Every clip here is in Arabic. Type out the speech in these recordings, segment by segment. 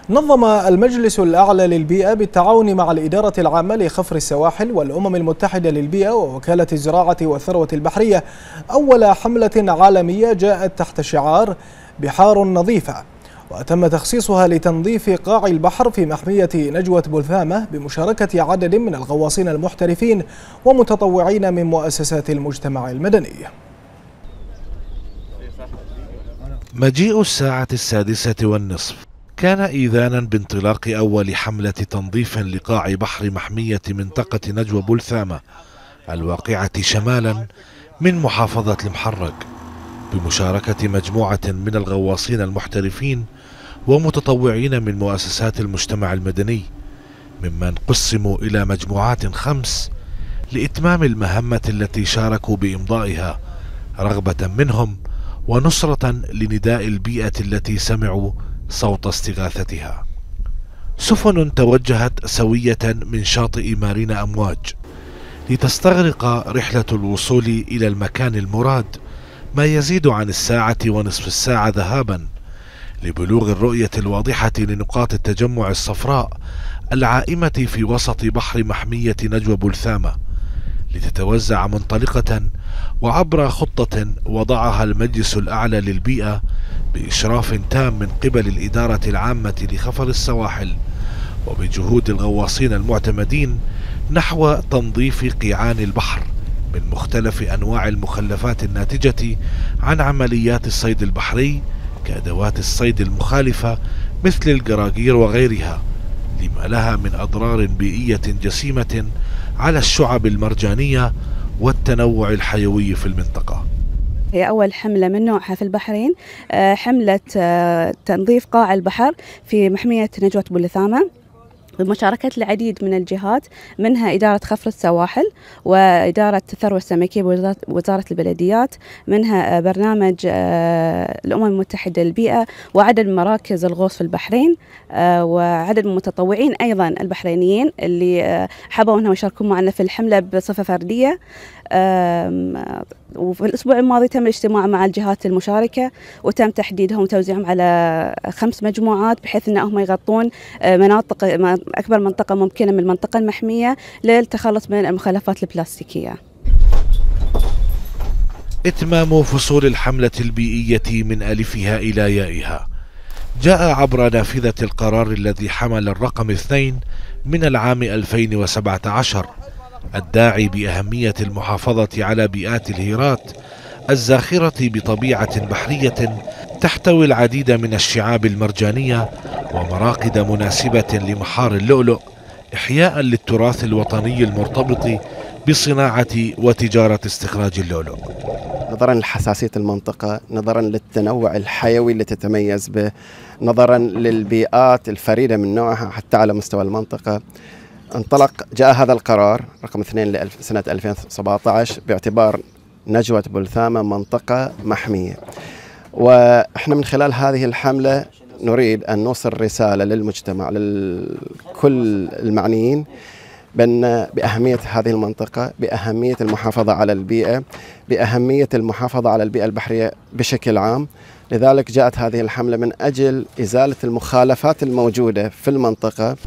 نظم المجلس الأعلى للبيئة بالتعاون مع الإدارة العامة لخفر السواحل والأمم المتحدة للبيئة ووكالة الزراعة والثروة البحرية أول حملة عالمية جاءت تحت شعار بحار نظيفة، وتم تخصيصها لتنظيف قاع البحر في محمية نجوة بلثامة بمشاركة عدد من الغواصين المحترفين ومتطوعين من مؤسسات المجتمع المدني. مجيء الساعة 6:30 كان إذانا بانطلاق أول حملة تنظيف لقاع بحر محمية منطقة نجوى بلثامة الواقعة شمالا من محافظة المحرق، بمشاركة مجموعة من الغواصين المحترفين ومتطوعين من مؤسسات المجتمع المدني، ممن قسموا إلى مجموعات 5 لإتمام المهمة التي شاركوا بإمضائها، رغبة منهم ونصرة لنداء البيئة التي سمعوا صوت استغاثتها. سفن توجهت سوية من شاطئ مارينا أمواج لتستغرق رحلة الوصول إلى المكان المراد ما يزيد عن 1.5 ساعة ذهابا، لبلوغ الرؤية الواضحة لنقاط التجمع الصفراء العائمة في وسط بحر محمية نجوى بلثامة، لتتوزع منطلقة وعبر خطة وضعها المجلس الأعلى للبيئة بإشراف تام من قبل الإدارة العامة لخفر السواحل وبجهود الغواصين المعتمدين نحو تنظيف قيعان البحر من مختلف أنواع المخلفات الناتجة عن عمليات الصيد البحري كأدوات الصيد المخالفة مثل الجراجير وغيرها، لما لها من أضرار بيئية جسيمة على الشعب المرجانية والتنوع الحيوي في المنطقة. هي أول حملة من نوعها في البحرين، حملة تنظيف قاع البحر في محمية نجوى بلثامة بمشاركة العديد من الجهات، منها إدارة خفر السواحل وإدارة الثروة السمكية بوزارة البلديات، منها برنامج الأمم المتحدة للبيئة وعدد من مراكز الغوص في البحرين، وعدد من المتطوعين أيضا البحرينيين اللي حبوا أنهم يشاركون معنا في الحملة بصفة فردية. وفي الأسبوع الماضي تم الاجتماع مع الجهات المشاركة وتم تحديدهم وتوزيعهم على 5 مجموعات بحيث أنهم يغطون أكبر منطقة ممكنة من المنطقة المحمية للتخلص من المخلفات البلاستيكية. إتمام فصول الحملة البيئية من ألفها إلى يائها جاء عبر نافذة القرار الذي حمل الرقم 2 من العام 2017 الداعي بأهمية المحافظة على بيئات الهيرات الزاخرة بطبيعة بحرية تحتوي العديد من الشعاب المرجانية ومراقد مناسبة لمحار اللؤلؤ، إحياء للتراث الوطني المرتبط بصناعة وتجارة استخراج اللؤلؤ. نظرا لحساسية المنطقة، نظرا للتنوع الحيوي اللي تتميز به، نظرا للبيئات الفريدة من نوعها حتى على مستوى المنطقة، جاء هذا القرار رقم 2 لسنة 2017 باعتبار نجوى بلثامة منطقة محمية. وإحنا من خلال هذه الحملة نريد أن نوصل رسالة للمجتمع لكل المعنيين بأهمية هذه المنطقة، بأهمية المحافظة على البيئة، بأهمية المحافظة على البيئة البحرية بشكل عام. لذلك جاءت هذه الحملة من أجل إزالة المخالفات الموجودة في المنطقة.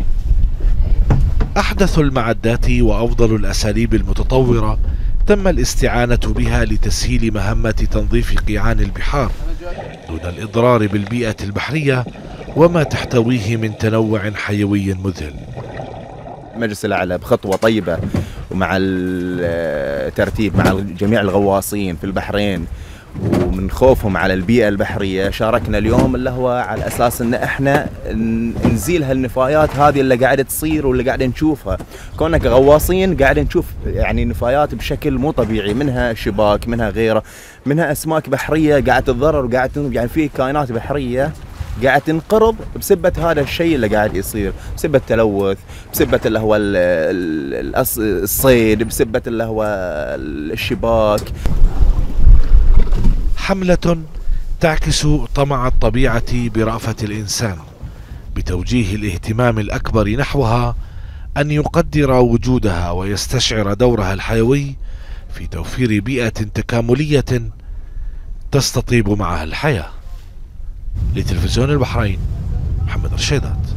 أحدث المعدات وأفضل الأساليب المتطورة تم الاستعانة بها لتسهيل مهمة تنظيف قيعان البحار دون الإضرار بالبيئة البحرية وما تحتويه من تنوع حيوي مذهل. المجلس الأعلى بخطوة طيبة ومع الترتيب مع جميع الغواصين في البحرين ومن خوفهم على البيئة البحرية شاركنا اليوم اللي هو على أساس أن احنا نزيل هالنفايات هذه اللي قاعدة تصير واللي قاعدة نشوفها. كوننا كغواصين قاعدة نشوف يعني نفايات بشكل مو طبيعي، منها شباك، منها غيره، منها أسماك بحرية قاعدة تتضرر وقاعدة يعني في كائنات بحرية قاعد تنقرض بسبة هذا الشيء اللي قاعد يصير، بسبة التلوث، بسبة اللي هو الصيد، بسبة اللي هو الشباك. حملة تعكس طمع الطبيعة برأفة الإنسان بتوجيه الاهتمام الأكبر نحوها، أن يقدر وجودها ويستشعر دورها الحيوي في توفير بيئة تكاملية تستطيب معها الحياة. لتلفزيون البحرين، محمد رشيدات.